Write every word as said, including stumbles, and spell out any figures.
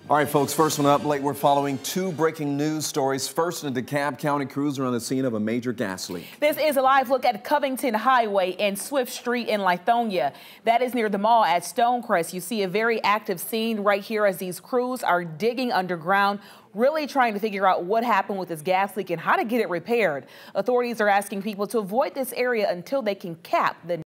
All right, folks, first one up. Late, we're following two breaking news stories. First, a DeKalb County crews are on the scene of a major gas leak. This is a live look at Covington Highway and Swift Street in Lithonia. That is near the mall at Stonecrest. You see a very active scene right here as these crews are digging underground, really trying to figure out what happened with this gas leak and how to get it repaired. Authorities are asking people to avoid this area until they can cap the